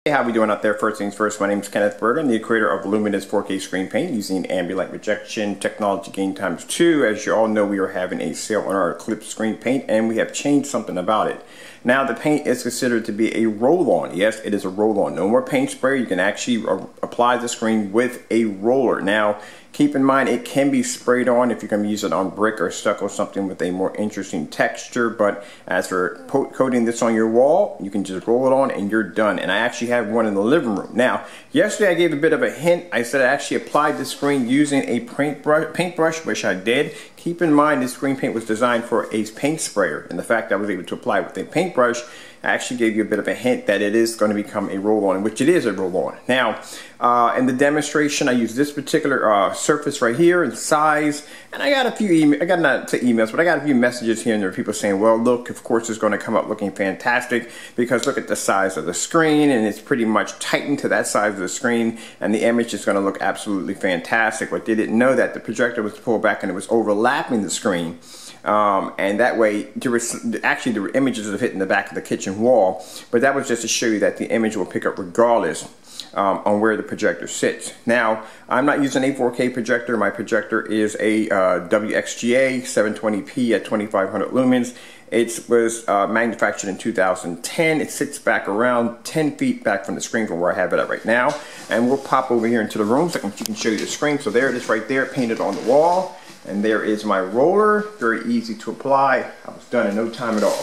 Hey, how we doing out there? First things first, my name is Kenneth Burton, the creator of Luminous 4K Screen Paint using ambient rejection technology gain times 2. As you all know, we are having a sale on our Eclipse Screen Paint and we have changed something about it. Now the paint is considered to be a roll-on. Yes, it is a roll-on. No more paint spray. You can actually apply the screen with a roller. Now keep in mind it can be sprayed on if you're going to use it on brick or stucco, something with a more interesting texture. But as for coating this on your wall, you can just roll it on and you're done. And I actually have one in the living room. Now, yesterday I gave a bit of a hint. I said I actually applied the screen using a paintbrush, which I did. Keep in mind this screen paint was designed for a paint sprayer, and the fact that I was able to apply it with a paintbrush actually gave you a bit of a hint that it is going to become a roll-on, which it is a roll-on. Now, in the demonstration, I used this particular surface right here in size, and I got a few emails, but I got a few messages here and there, people saying, well, look, of course it's going to come up looking fantastic because look at the size of the screen, and it's pretty much tightened to that size of the screen, and the image is going to look absolutely fantastic. But they didn't know that the projector was pulled back and it was overlapping the screen. And that way, actually the images are hitting the back of the kitchen wall, but that was just to show you that the image will pick up regardless on where the projector sits. Now, I'm not using a 4K projector. My projector is a WXGA 720p at 2500 lumens. It was manufactured in 2010. It sits back around 10 feet back from the screen from where I have it at right now. And we'll pop over here into the room so you can show you the screen. So there it is right there, painted on the wall. And there is my roller, very easy to apply. I was done in no time at all.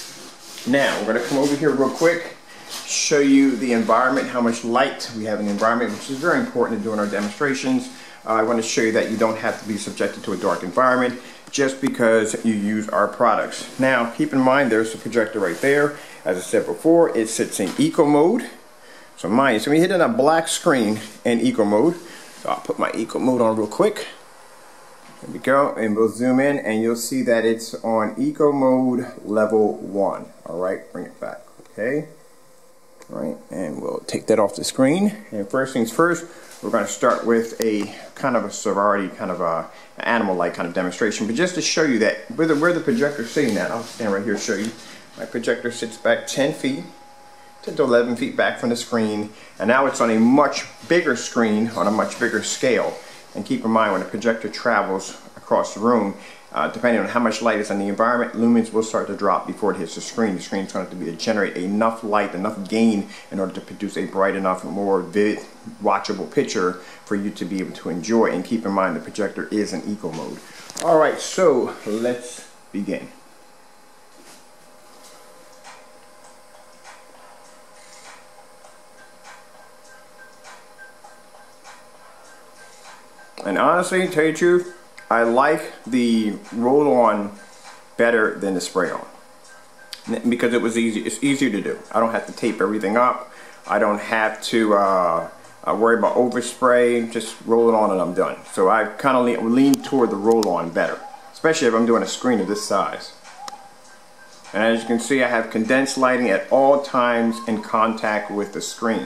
Now, we're gonna come over here real quick, show you the environment, how much light we have in the environment, which is very important in doing our demonstrations. I want to show you that you don't have to be subjected to a dark environment just because you use our products. Now, keep in mind, there's the projector right there. As I said before, it sits in eco mode. So mine, so we hit in a black screen in eco mode. So I'll put my eco mode on real quick. There we go, and we'll zoom in and you'll see that it's on eco mode level 1. Alright, bring it back. Okay. Alright, and we'll take that off the screen. And first things first, we're going to start with a kind of a sorority, kind of a animal-like kind of demonstration. But just to show you that where the projector's sitting at, I'll stand right here and show you. My projector sits back 10 feet to 11 feet back from the screen. And now it's on a much bigger screen, on a much bigger scale. And keep in mind, when the projector travels across the room, depending on how much light is in the environment, lumens will start to drop before it hits the screen. The screen is going to generate enough light, enough gain in order to produce a bright enough, more vivid, watchable picture for you to be able to enjoy. And keep in mind, the projector is in eco mode. Alright, so let's begin. And honestly, to tell you the truth, I like the roll-on better than the spray-on because it was easy. It's easier to do. I don't have to tape everything up. I don't have to worry about overspray. Just roll it on and I'm done. So I kind of lean toward the roll-on better, especially if I'm doing a screen of this size. And as you can see, I have condensed lighting at all times in contact with the screen.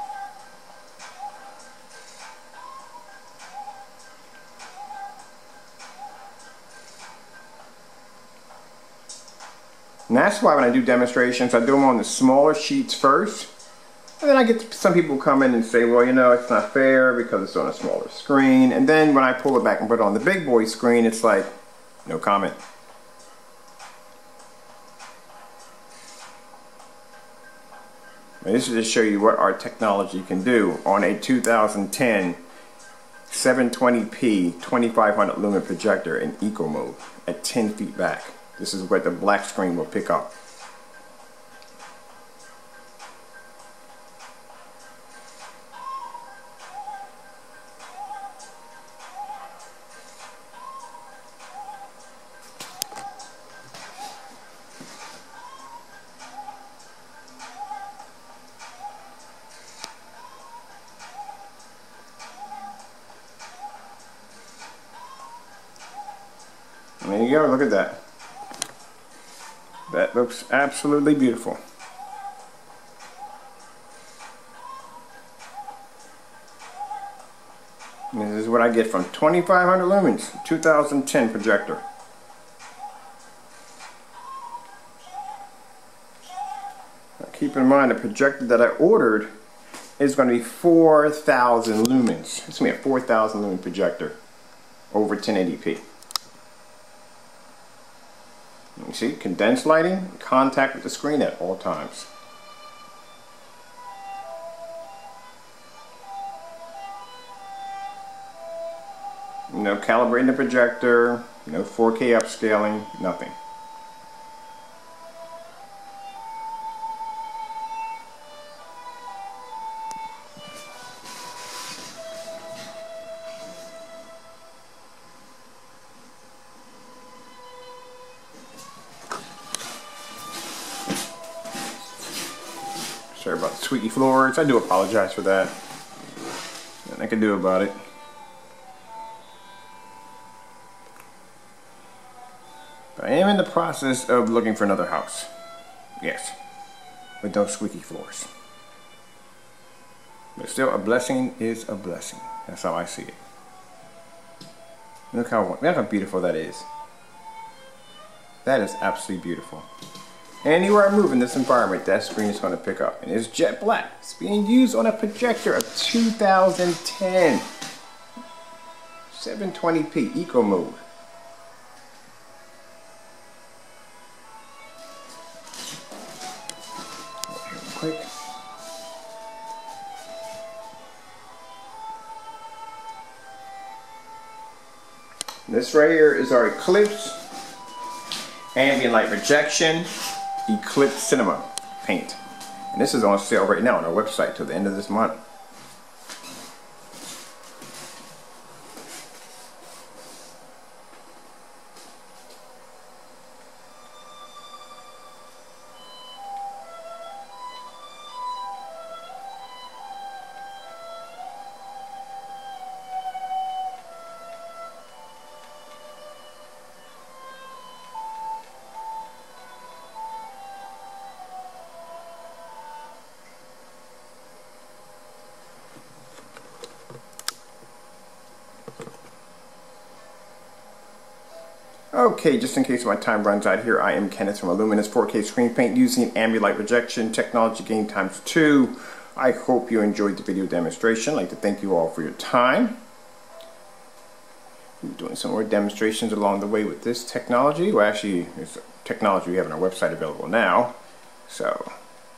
And that's why when I do demonstrations, I do them on the smaller sheets first. And then I get some people come in and say, well, you know, it's not fair because it's on a smaller screen. And then when I pull it back and put it on the big boy screen, it's like, no comment. And this is to show you what our technology can do on a 2010 720p 2500 lumen projector in eco mode at 10 feet back. This is what the black screen will pick up. And there you go, look at that. That looks absolutely beautiful. And this is what I get from 2500 lumens, 2010 projector. Now keep in mind the projector that I ordered is going to be 4,000 lumens. It's going to be a 4,000 lumen projector over 1080p. You see, condensed lighting, contact with the screen at all times. No calibrating the projector, no 4K upscaling, nothing. Sorry about the squeaky floors. I do apologize for that. Nothing I can do about it. But I am in the process of looking for another house. Yes. With those squeaky floors. But still, a blessing is a blessing. That's how I see it. Look how beautiful that is. That is absolutely beautiful. Anywhere I move in this environment, that screen is going to pick up. And it's jet black. It's being used on a projector of 2010. 720p Eco Mode. Quick. This right here is our Eclipse Ambient Light Rejection Eclipse Cinema paint. And this is on sale right now on our website till the end of this month. Okay, just in case my time runs out here, I am Kenneth from Illuminous 4K Screen Paint using Ambient Light Rejection Technology Gain ×2. I hope you enjoyed the video demonstration. I'd like to thank you all for your time. We're doing some more demonstrations along the way with this technology. Well, actually, it's technology we have on our website available now. So,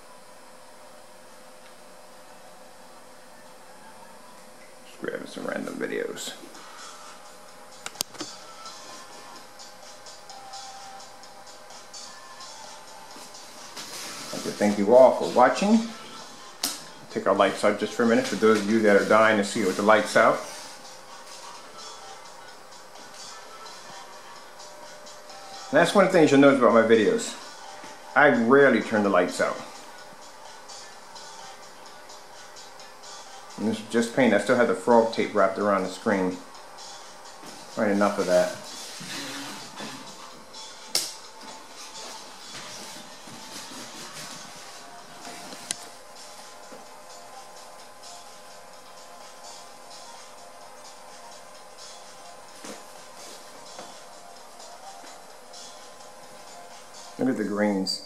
just grabbing some random videos. Thank you all for watching. Take our lights out just for a minute for those of you that are dying to see it with the lights out. And that's one of the things you'll notice about my videos. I rarely turn the lights out. And this is just paint. I still have the frog tape wrapped around the screen. Right, enough of that. Look at the greens.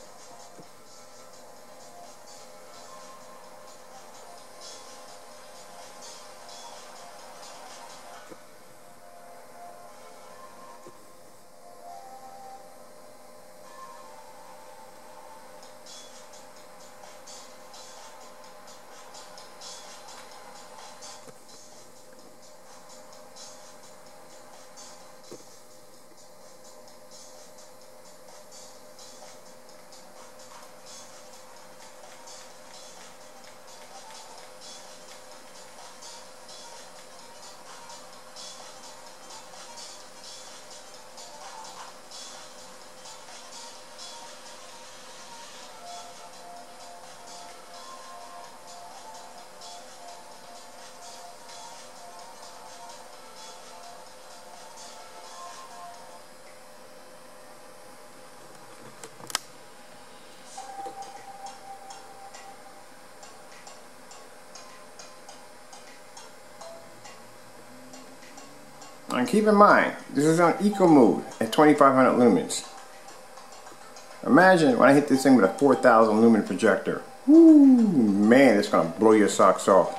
And keep in mind, this is on Eco Mode at 2500 lumens. Imagine when I hit this thing with a 4,000 lumen projector Woo, man, it's gonna blow your socks off.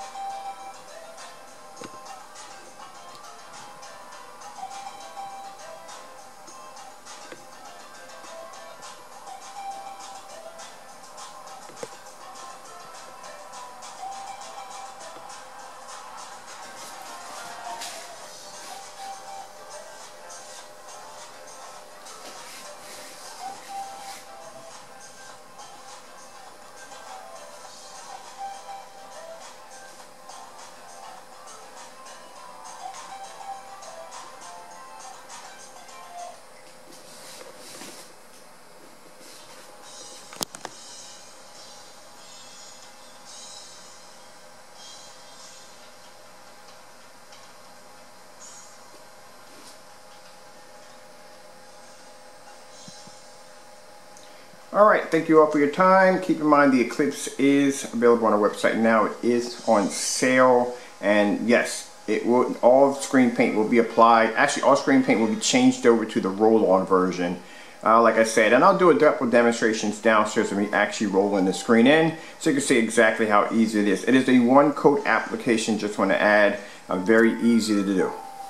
Alright, thank you all for your time. Keep in mind the Eclipse is available on our website now. It is on sale, and yes, it will, all screen paint will be applied. Actually, all screen paint will be changed over to the roll-on version. Like I said, and I'll do a couple demonstrations downstairs of me actually rolling the screen in, so you can see exactly how easy it is. It is a one-coat application, just want to add, very easy to do.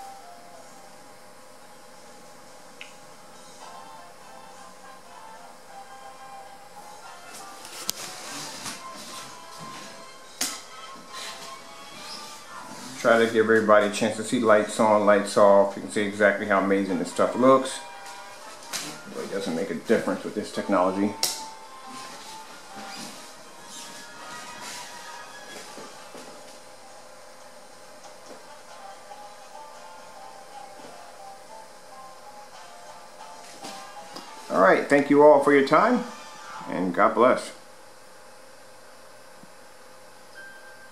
Try to give everybody a chance to see lights on, lights off. You can see exactly how amazing this stuff looks. It really doesn't make a difference with this technology. Alright, thank you all for your time, and God bless.